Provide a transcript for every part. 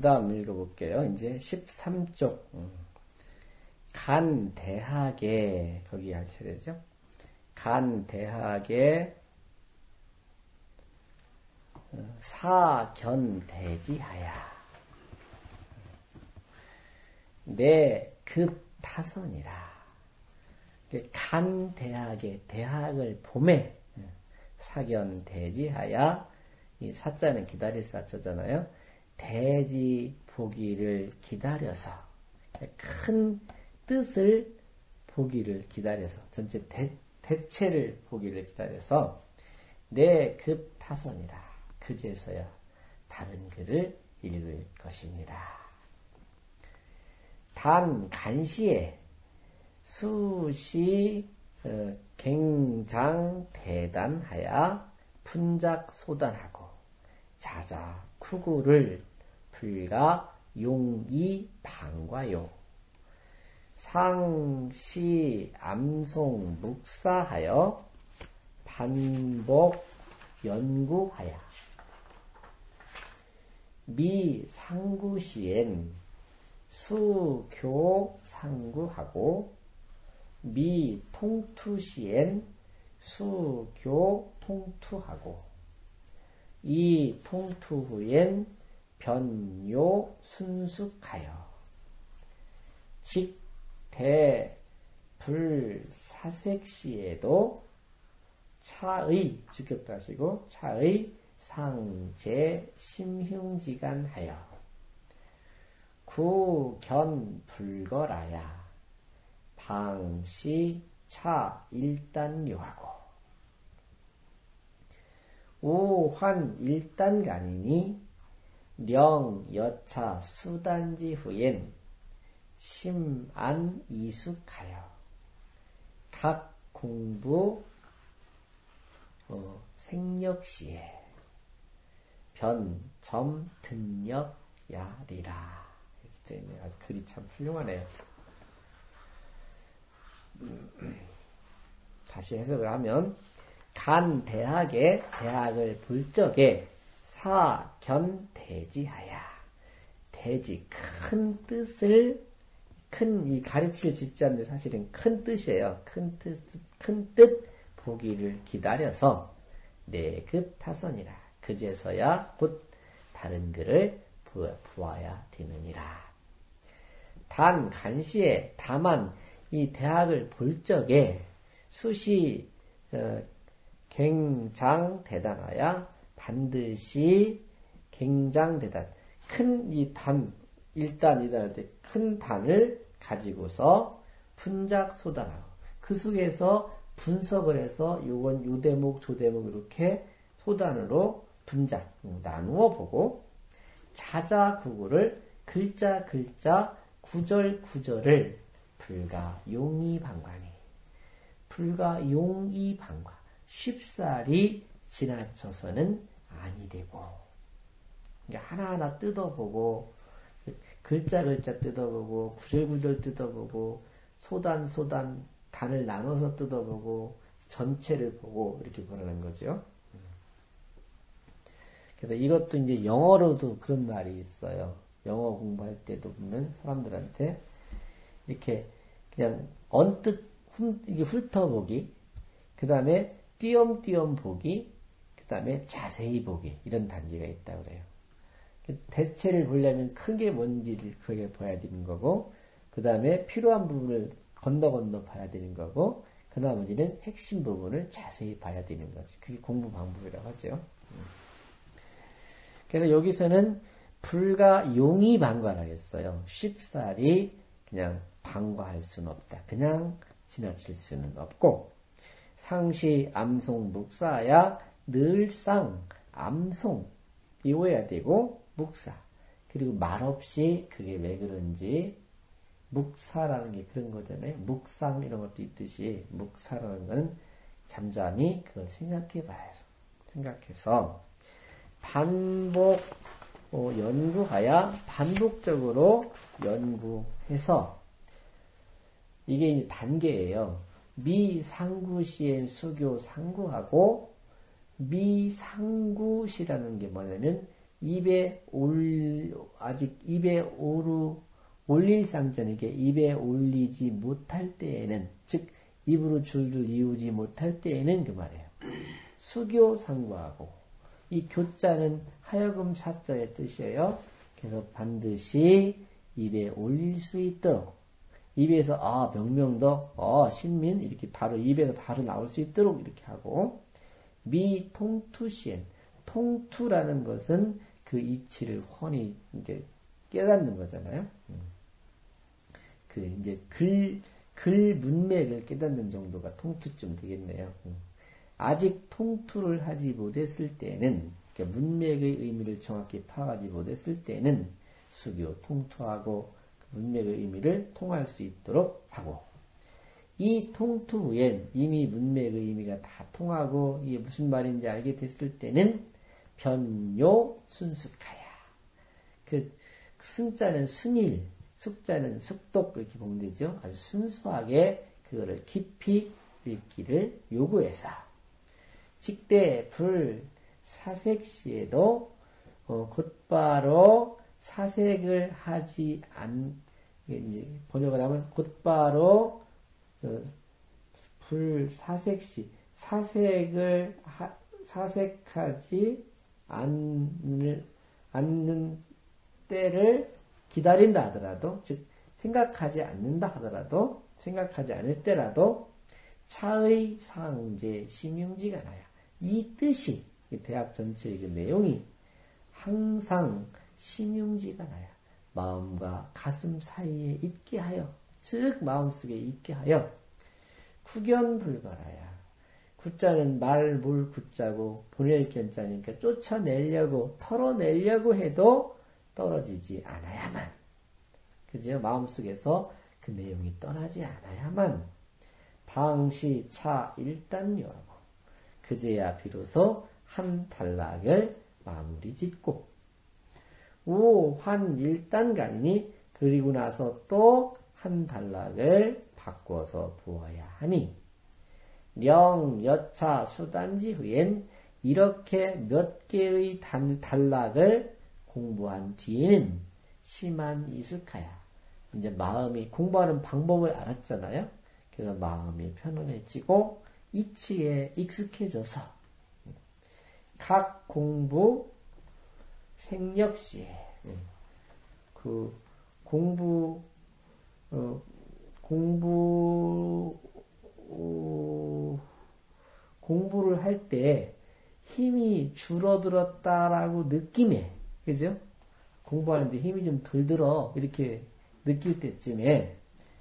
그 다음 읽어볼게요. 이제 13쪽. 간대하게, 거기 할 차례죠. 간대하게 사견대지하야. 내 급타선이라. 간대하게, 대학을 봄에 사견대지하야. 이 사자는 기다릴 사자잖아요. 대지 보기를 기다려서, 큰 뜻을 보기를 기다려서, 전체 대체를 보기를 기다려서 내 급타선이라. 그제서야 다른 글을 읽을 것입니다. 단 간시에 수시 갱장 대단하야 분작 소단하고 자자 쿠구를 불가 용이 방과요. 상시 암송 묵사하여 반복 연구하야. 미 상구시엔 수교 상구하고 미 통투시엔 수교 통투하고 이 통투 후엔 변요 순숙하여 직대 불사색시에도 차의 주격도 하시고 차의 상제 심흉지간하여 구견 불거라야 방시 차 일단류하고 우환 일단간이니 령 여차 수단지 후엔 심안 이숙하여 각 공부 생력시에 변점 등력 야리라. 이렇게 되어 있네요. 아주 글이 참 훌륭하네요. 다시 해석을 하면 간대학에 대학을 볼 적에 사견대지하야. 대지 큰 뜻을 큰 이 가르칠 짓자인데 사실은 큰 뜻이에요. 큰 뜻 보기를 기다려서 내급타선이라. 그제서야 곧 다른 글을 보아야 되느니라. 단 간시에 다만 이 대학을 볼 적에 수시 갱장 대단하야 반드시 갱장 대단 큰 이 단 일단 이단 할 때 큰 단을 가지고서 분작 소단하고 그 속에서 분석을 해서 요건 요 대목 저 대목 이렇게 소단으로 분작 나누어 보고 자자구구를 글자 구절 구절을 불가 용이방관이 불가 용이방관 쉽사리 지나쳐서는 아니 되고 하나하나 뜯어보고 글자 뜯어보고 구절 뜯어보고 소단 단을 나눠서 뜯어보고 전체를 보고 이렇게 보라는 거죠. 그래서 이것도 이제 영어로도 그런 말이 있어요. 영어 공부할 때도 보면 사람들한테 이렇게 그냥 언뜻 이게 훑어보기, 그 다음에 띄엄띄엄 보기, 그 다음에 자세히 보기 이런 단계가 있다고 그래요. 대체를 보려면 크게 뭔지를 크게 봐야 되는 거고, 그 다음에 필요한 부분을 건너 봐야 되는 거고, 그 나머지는 핵심 부분을 자세히 봐야 되는 거지. 그게 공부 방법이라고 하죠. 그래서 여기서는 불가 용이 방관하겠어요. 쉽사리 그냥 방과할 수는 없다. 그냥 지나칠 수는 없고, 상시 암송 묵사야 늘상 암송 이어야 되고, 묵사 그리고 말없이 그게 왜 그런지 묵사라는 게 그런 거잖아요. 묵상 이런 것도 있듯이 묵사라는 것은 잠잠히 그걸 생각해서 반복 연구하야 반복적으로 연구해서 이게 이제 단계예요. 미상구시엔 수교 상구하고 미상구시라는 게 뭐냐면 아직 입에 올릴 상전에게 입에 올리지 못할 때에는, 즉, 입으로 줄줄 이우지 못할 때에는 그 말이에요. 수교상구하고, 이 교자는 하여금 사자의 뜻이에요. 그래서 반드시 입에 올릴 수 있도록, 입에서, 명명도, 신민, 이렇게 바로 입에서 바로 나올 수 있도록 이렇게 하고, 미통투시엔, 통투라는 것은 그 이치를 훤히 이제 깨닫는 거잖아요. 이제 글 문맥을 깨닫는 정도가 통투쯤 되겠네요. 아직 통투를 하지 못했을 때는, 그러니까 문맥의 의미를 정확히 파악하지 못했을 때는 수교 통투하고 그 문맥의 의미를 통할 수 있도록 하고, 이 통투 후엔 이미 문맥의 의미가 다 통하고 이게 무슨 말인지 알게 됐을 때는 변요 순숙하야. 그 승자는 순일, 숙자는 숙독, 이렇게 보면 되죠. 아주 순수하게 그거를 깊이 읽기를 요구해서, 직대 불 사색시에도 곧바로 사색을 하지 이제 번역을 하면 곧바로 불 사색시, 사색하지 않는 때를 기다린다 하더라도, 즉, 생각하지 않을 때라도, 차의 상제 심용지가 나야. 이 뜻이, 대학 전체의 그 내용이 항상 심용지가 나야. 마음과 가슴 사이에 있게 하여, 즉, 마음속에 있게 하여, 구견불가라야. 구자는 물 구자고, 보낼 견자니까 쫓아내려고, 털어내려고 해도 떨어지지 않아야만. 그죠? 마음속에서 그 내용이 떠나지 않아야만. 방시 차 일단요하고, 그제야 비로소 한 단락을 마무리 짓고, 우환 일단간이니, 그리고 나서 또 한 단락을 바꿔서 보아야 하니, 령 여차 수단지 후엔 이렇게 몇 개의 단락을 공부한 뒤에는 심한 이숙하야. 이제 마음이 공부하는 방법을 알았잖아요. 그래서 마음이 편안해지고 이치에 익숙해져서 각 공부 생력시에 그 공부를 할 때 힘이 줄어들었다라고 느낌에, 그죠? 공부하는데 힘이 좀 덜 들어, 이렇게 느낄 때쯤에,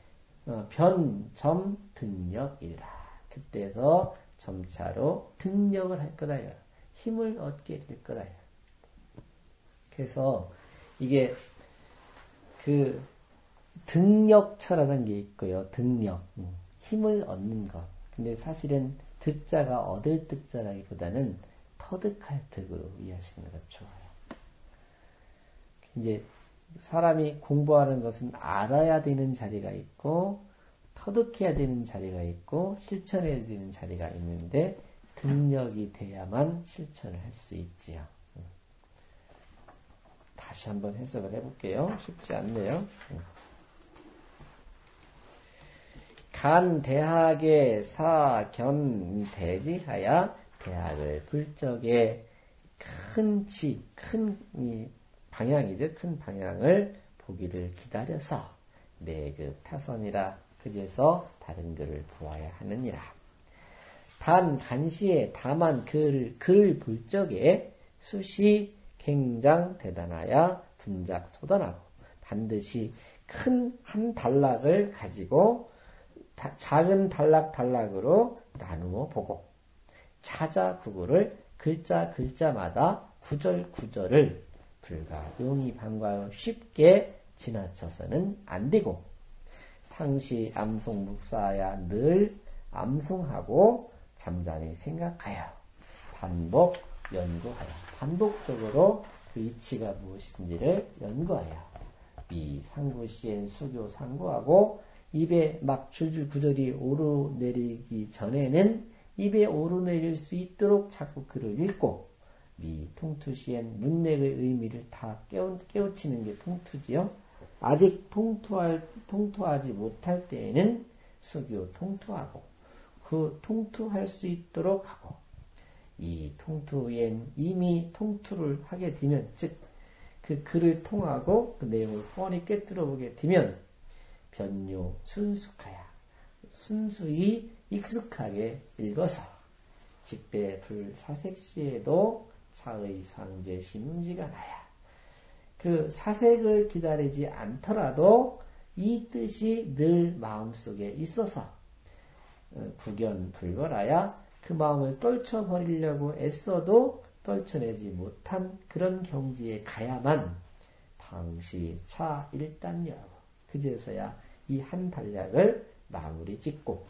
변점 등력이라. 그때서 점차로 등력을 할 거다. 힘을 얻게 될 거다. 그래서 이게 그 등력처라는 게 있고요. 등력. 힘을 얻는 것. 근데 사실은 득자가 얻을 득자라기보다는 터득할 득으로 이해하시는 것 좋아요. 이제 사람이 공부하는 것은 알아야 되는 자리가 있고, 터득해야 되는 자리가 있고, 실천해야 되는 자리가 있는데, 등력이 돼야만 실천을 할 수 있지요. 다시 한번 해석을 해볼게요. 쉽지 않네요. 간 대학의 사견 대지하야 대학을 불적에 큰 방향이죠. 큰 방향을 보기를 기다려서 내급 타선이라 그제서 다른 글을 보아야 하느니라. 단 간시에 다만 글 불적에 수시 굉장 대단하야 분작 소단하고 반드시 큰 한 단락을 가지고 작은 단락으로 나누어 보고 찾아 구구를 글자마다 구절을 불가 용이 방과여 쉽게 지나쳐서는 안 되고 상시 암송 묵사야 늘 암송하고 잠잠히 생각하여 반복 연구하여 반복적으로 그 이치가 무엇인지를 연구하여 이 상구시엔 수교 상구하고 입에 막 줄줄 구절이 오르내리기 전에는 입에 오르내릴 수 있도록 자꾸 글을 읽고 미 통투시엔 문맥의 의미를 다 깨우치는 게 통투지요. 아직 통투하지 못할 때에는 수교 통투하고 그 통투할 수 있도록 하고 이 통투엔 이미 통투를 하게 되면 즉 그 글을 통하고 그 내용을 뻔히 꿰뚫어 보게 되면 변요 순숙하야 순수히 익숙하게 읽어서 직배 불사색시에도 차의 상제 심지가 나야. 그 사색을 기다리지 않더라도 이 뜻이 늘 마음속에 있어서 구견불거라야 그 마음을 떨쳐버리려고 애써도 떨쳐내지 못한 그런 경지에 가야만 방시 차 일단이라고 그제서야 이 한 단락을 마무리 짓고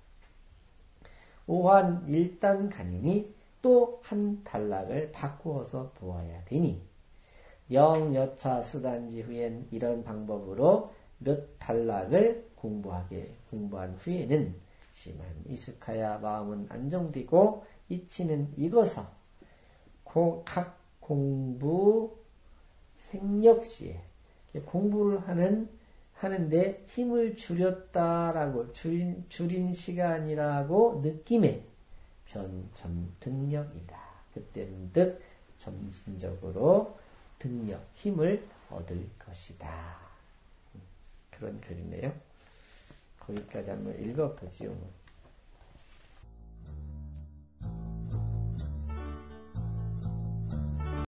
오한 일단 간이니 또 한 단락을 바꾸어서 보아야 되니 영여차 수단지 후엔 이런 방법으로 몇 단락을 공부한 후에는 심한 이숙하야 마음은 안정되고 이치는 익어서 각 공부 생력시에 공부를 하는데 힘을 줄였다라고 줄인 시간이라고 느낌에 변점 등력이다. 그때는 득 점진적으로 등력, 힘을 얻을 것이다. 그런 글이네요. 거기까지 한번 읽어보지요.